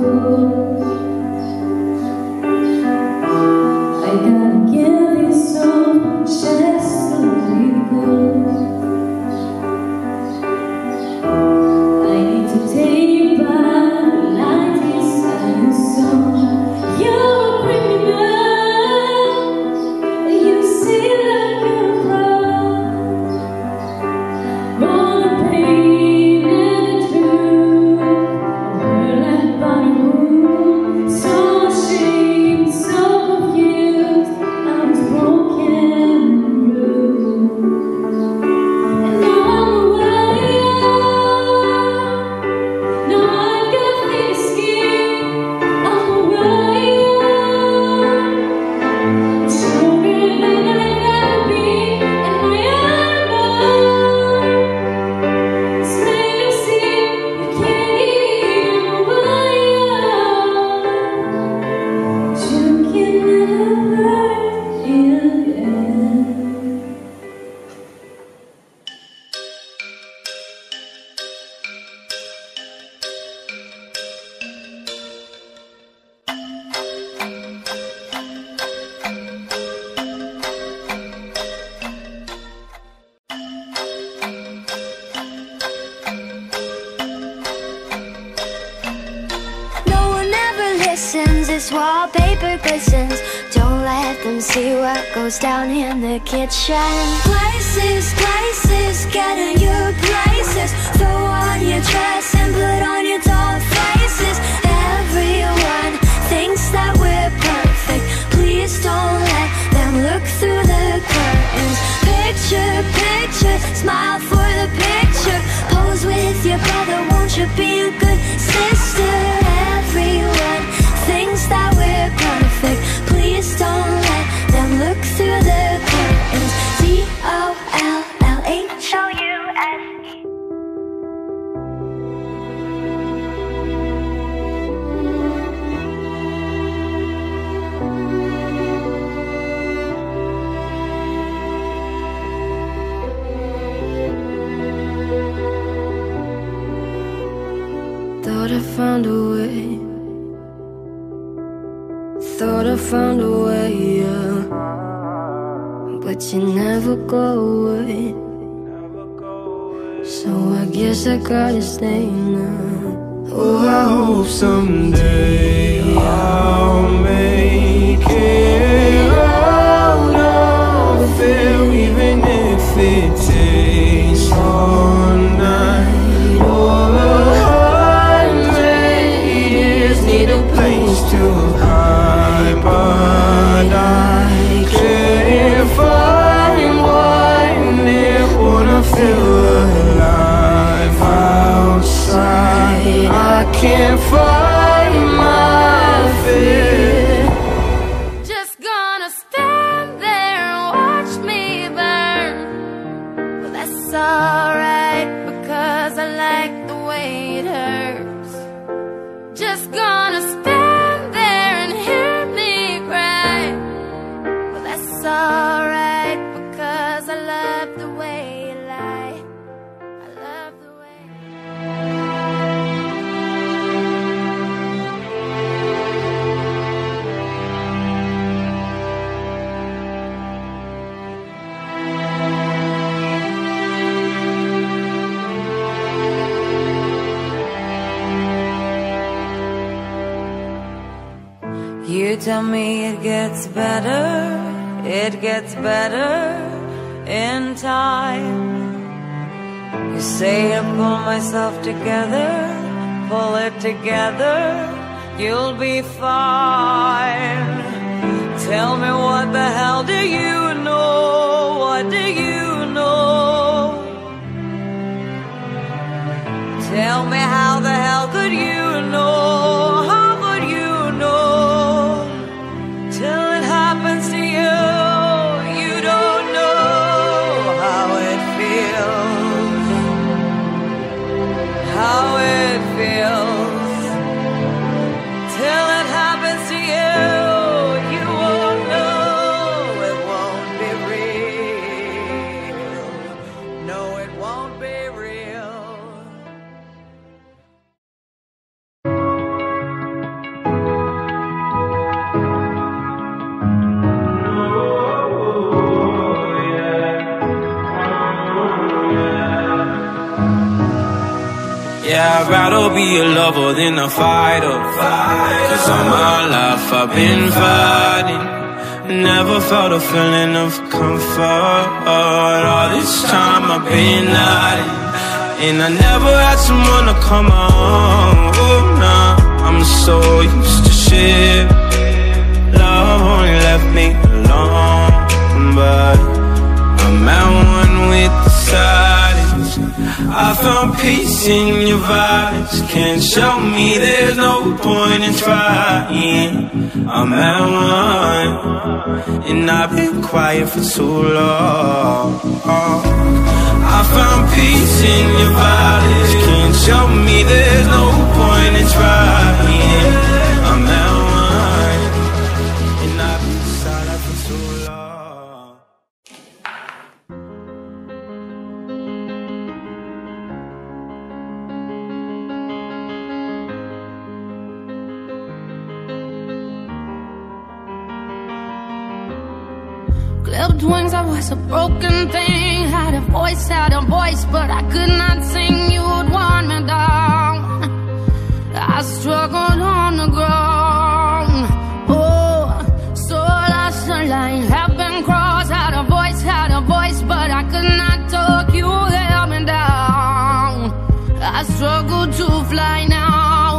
Wallpaper glistens. Don't let them see what goes down in the kitchen. Places, places, get in your places. Throw on your dress and put on your doll faces. Everyone thinks that we're perfect. Please don't let them look through the curtains. Picture, picture, smile for the picture. Pose with your brother, won't you be a good sister? Everyone thinks that we're perfect. Please don't let them look through the curtains. Dollhouse. Thought I found a way. Thought I found a way, yeah. But you never go away. So I guess I gotta stay now. Oh, I hope someday I'll make it out of it, even if it takes all night or 100 years. Need a place to hide, but I can't find one near. Wanna feel alive outside. I can't find my fear. Just gonna stand there and watch me burn. But that's alright, because I like the way it hurts. Just gonna stand there and hear me cry. But that's alright, because I love the way you lie. I love the way. You tell me it gets better in time. You say I pull myself together, pull it together, you'll be fine. Tell me, what the hell do you know? What do you know? Tell me, how the hell could you know? How could you know? Till it happens to you, you don't know how it feels. How it feels. Till it happens to you, you won't know. It won't be real. No, it won't be real. Yeah, I'd rather be a lover than a fighter. Cause all my life I've been fighting. Never felt a feeling of comfort. All this time I've been hiding. And I never had someone to come on. Oh, nah, I'm so used to shit. Love only left me alone. But I'm at one with the silence. I found peace in your vibes. Can't show me there's no point in trying. I'm at one, and I've been quiet for too long. I found peace in your vibes. Can't show me there's no point in trying. I'm at one, and I've been silent for too long. Clipped wings, I was a broken thing. Had a voice, but I could not sing. You would want me down. I struggled on the ground. Oh, so lost the line, have been crossed. Had a voice, but I could not talk. You held me down. I struggle to fly now.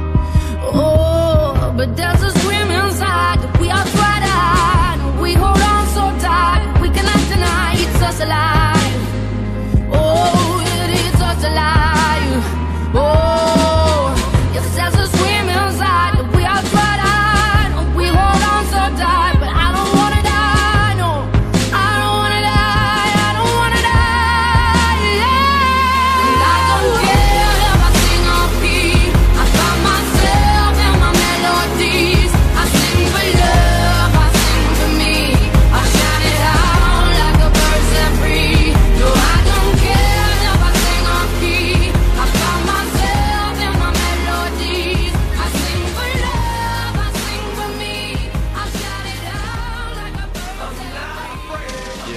Oh, but there's a scream inside that we are tried out. We hold on so tight, we cannot deny it's us alive. Oh, it is us alive. Oh, yes, there's a scream inside that we are tried out. We hold on so tight, but I don't wanna die. No, I don't wanna die. I don't wanna die. Yeah. And I don't care if I sing or pee. I find myself in my melodies. I sing for love, I sing for me. I shout it out like a bird set free. No, I don't care if I sing or pee. I find myself in my melodies. I sing for love, I sing for me. I shout it out like a bird set free.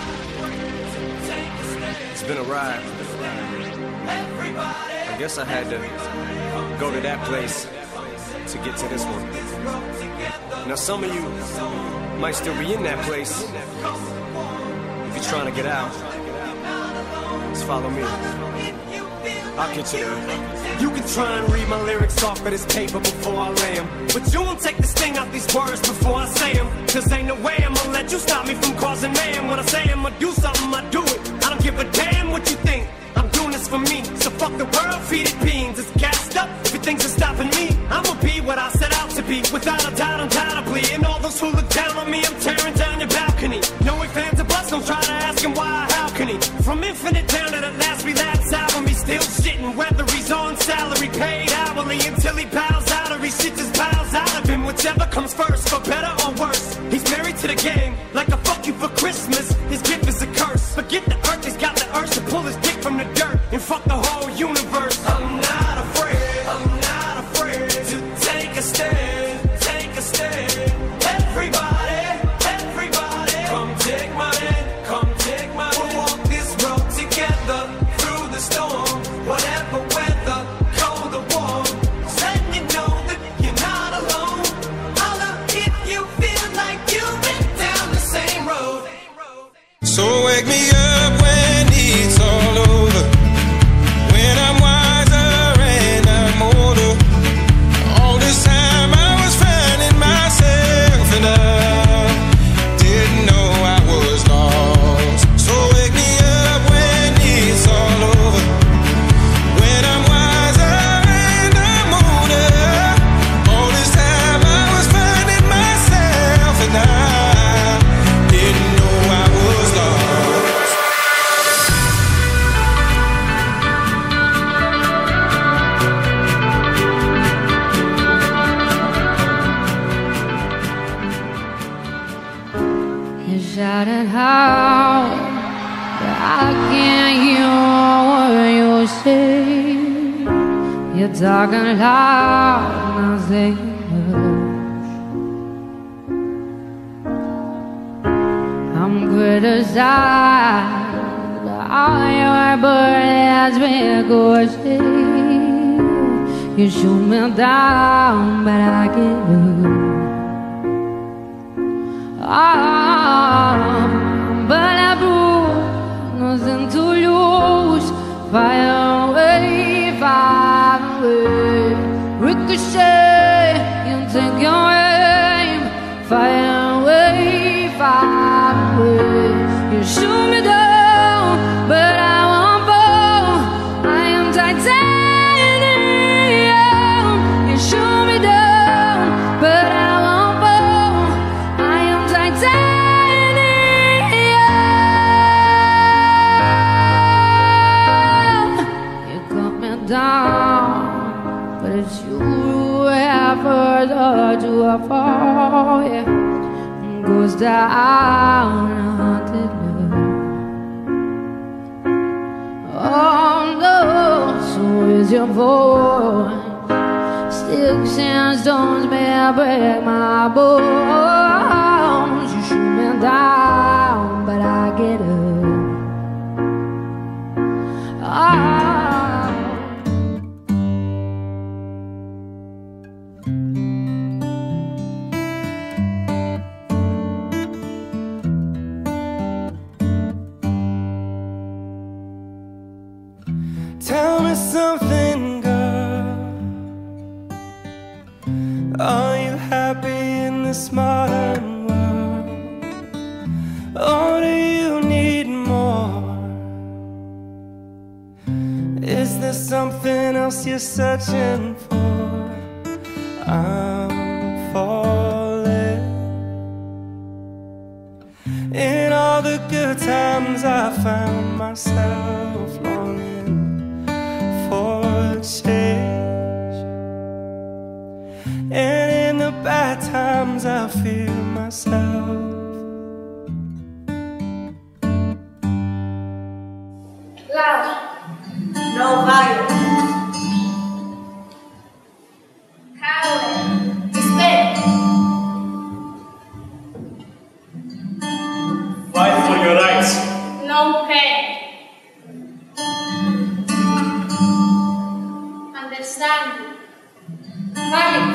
Yeah. It's been a ride. I guess I had to go to that place to get to this one. Now some of you might still be in that place. If you're trying to get out, just follow me. I'll get you there. You can try and read my lyrics off of this paper before I lay them, but you won't take the sting out these words before I say them. Cause ain't no way I'ma let you stop me from causing mayhem. When I say I'ma do something, I do it. I don't give a damn what you think. I'm doing this for me. So fuck the world, feed it beans. It's gassed up, everything's just stopping me. I'ma be what I set out to be, without a doubt, undoubtedly. And all those who look down on me, I'm tearing down your balcony. No ifs, ands, or buts, don't try to ask him why or how can he. From infinite down to the last relapse album, he's still shitting. Whether he's on salary, paid hourly, until he bows out or he shit just piles out of him. Whichever comes first, for better or worse. He's married to the game, like a fuck you for Christmas. His gift is a curse. Forget the earth, he's got the urge to pull his dick from the dirt and fuck the whole universe. I'm not afraid to take a stand, take a stand. Everybody, come take my hand, come take my hand. We'll walk this road together through the storm, whatever weather, cold or warm. Just letting you know that you're not alone. Holla if you feel like you've been down the same road. So wake me up when it's all over, when I'm wiser and I'm older. All this time I was finding myself and I didn't know I was lost. So wake me up when it's all over, when I'm wiser and I'm older. All this time I was finding myself and I didn't know I was lost. You shouted out, but I can't hear what you say. You're talking loud, not saying much. I'm criticized, all your bird has been gorgeous. You shoot me down, but I get up. But I brought nothing to lose. Fire away, fire away. Ricochet, you take your aim. Fire away, fire away. You shoot me down, but I won't fall. I am titanium. You shoot me down, but I won't fall. I am titanium. You cut me down, but it's you who have first heard you are fall. Yeah, goes down a haunted love. Oh no, so is your voice. Sticks and stones may break my bones. You shoot me down, but I get up. Tell me something, girl. Are you happy in this modern world? Or do you need more? Is there something else you're searching for? I'm falling. In all the good times I found myself longing for change, and in the bad times I feel myself. Loud, no violence. Coward, despair. Fight for your rights. No pain. Understand. Panic.